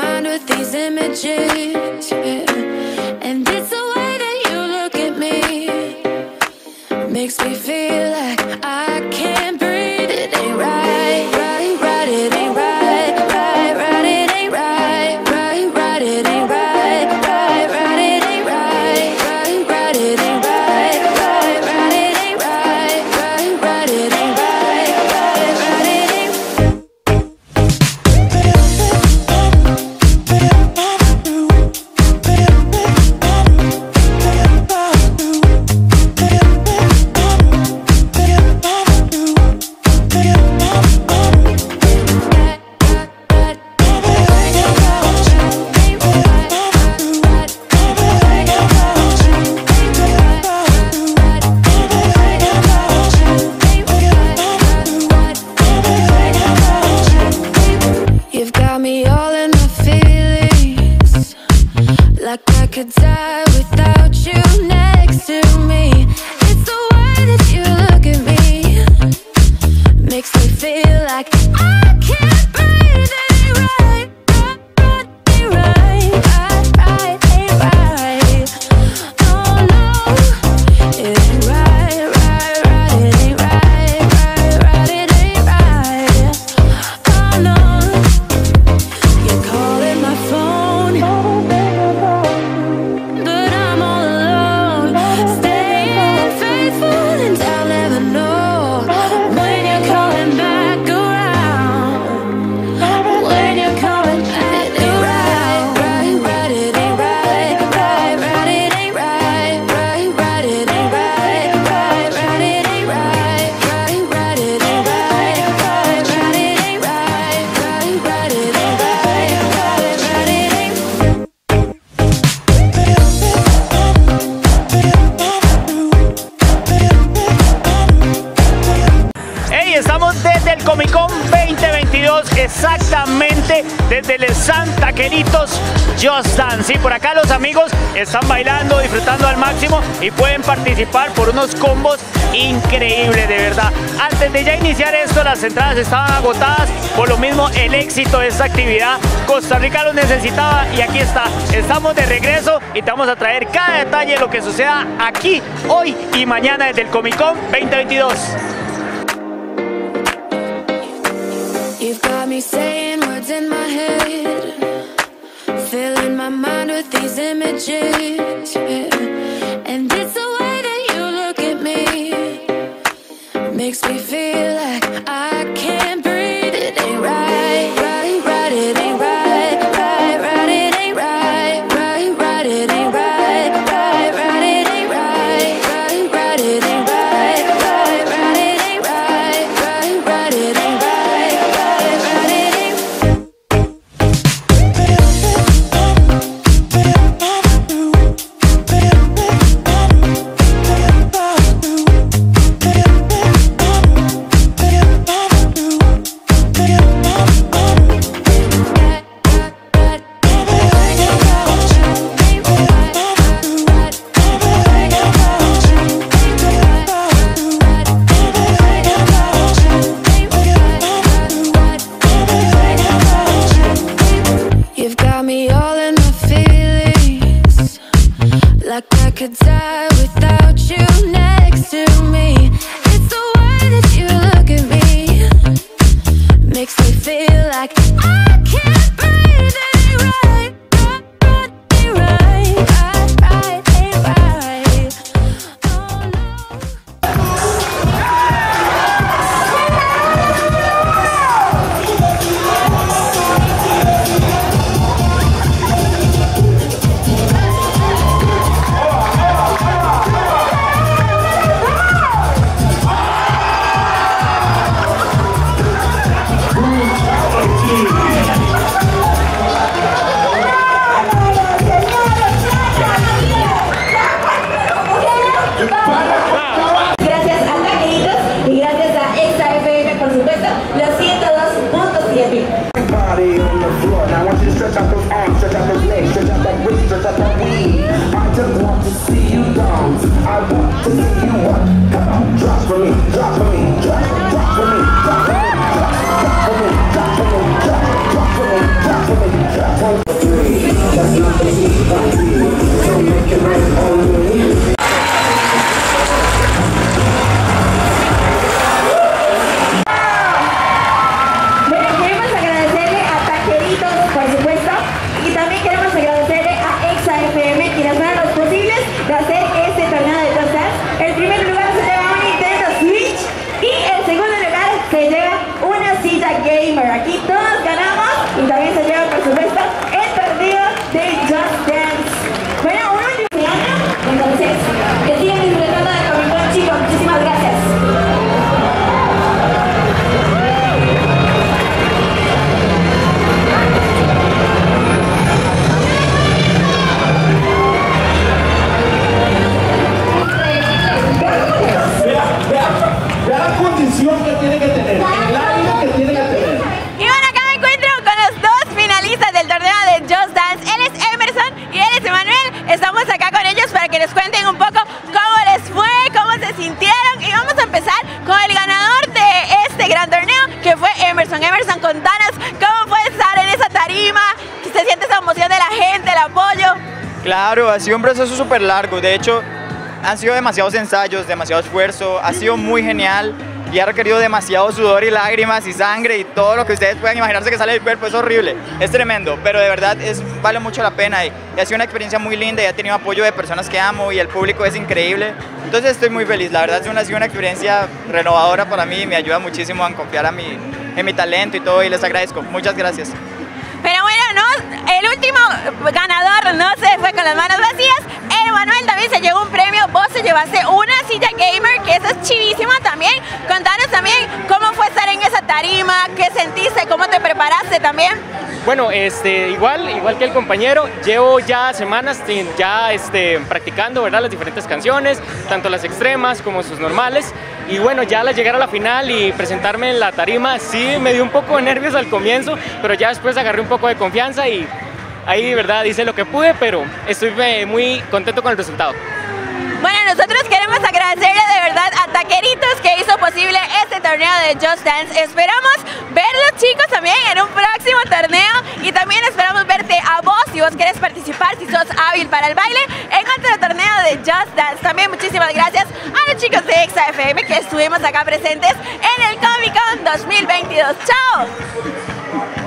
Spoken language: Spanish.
mind with these images, yeah. And it's the way that you look at me, makes me feel like I can't breathe. It ain't right, right, right, it ain't right, right, right, it ain't right, right, right, it ain't right, right, right, it ain't right, right, right, it ain't right, right, right, it ain't right, right, right, it ain't right, right, right, it ain't. You've got me all in my feelings, like I could die without you next to me. It's the way that you look at me, makes me feel like I can't breathe. It ain't right, right, ain't right, right, ain't right. Oh no, it ain't right, right, right, it ain't right, right, right, it ain't right. Oh no. You're calling my phone, but I'm all alone, staying faithful and I'll never know when you're coming back around. When you're coming back around. Right, right, it ain't right, right, right, it ain't right, right, right, it ain't right, right, right, it ain't right, right, right, it ain't right, right, right, it ain't right, right, right, it ain't right, right, right, it ain't. Hey, estamos desde el Comic Con 2022, exactamente desde el stand Taqueritos Just Dance. Sí, por acá los amigos están bailando, disfrutando al máximo y pueden participar por unos combos increíbles, de verdad. Antes de ya iniciar esto, las entradas estaban agotadas, por lo mismo el éxito de esta actividad. Costa Rica lo necesitaba y aquí está. Estamos de regreso y te vamos a traer cada detalle de lo que suceda aquí, hoy y mañana desde el Comic Con 2022. You've got me saying words in my head, filling my mind with these images, yeah. And it's the way that you look at me, makes me feel like I can't breathe. It ain't right, right, right, it ain't right, right, right, it ain't right, right, right, it ain't right, right, right, it ain't right, right, right, it ain't right, right, right, it ain't right, right, right, it ain't right. You've got me all in my feelings, like I could die without you next to me. It's the way that you look at me, makes me feel like I can't breathe. It ain't right, right, ain't right, right, right, ain't right. Oh no. Claro, ha sido un proceso súper largo. De hecho, han sido demasiados ensayos, demasiado esfuerzo. Ha sido muy genial y ha requerido demasiado sudor y lágrimas y sangre y todo lo que ustedes puedan imaginarse que sale del cuerpo. Es horrible, es tremendo, pero de verdad vale mucho la pena y ha sido una experiencia muy linda y ha tenido apoyo de personas que amo y el público es increíble. Entonces estoy muy feliz. La verdad ha sido una experiencia renovadora para mí y me ayuda muchísimo a confiar en mi talento y todo, y les agradezco. Muchas gracias. Pero bueno, no, el último ganador no se fue con las manos vacías. Emanuel también se llevó un premio. Vos te llevaste una silla gamer, que eso es chivísima también. Contanos también cómo fue estar en esa tarima, qué sentiste, cómo te preparaste también. Bueno, igual que el compañero, llevo ya semanas practicando, ¿verdad?, las diferentes canciones, tanto las extremas como sus normales. Y bueno, ya al llegar a la final y presentarme en la tarima, sí me dio un poco de nervios al comienzo, pero ya después agarré un poco de confianza y ahí, ¿verdad?, hice lo que pude, pero estoy muy contento con el resultado. Bueno, nosotros queremos agradecerle de verdad a Taqueritos que hizo posible este torneo de Just Dance. Esperamos verlos, chicos, también en un próximo torneo y también esperamos verte a vos si vos querés participar, si sos hábil para el baile, en otro torneo de Just Dance. También muchísimas gracias a los chicos de Exa FM que estuvimos acá presentes en el Comic Con 2022. ¡Chao!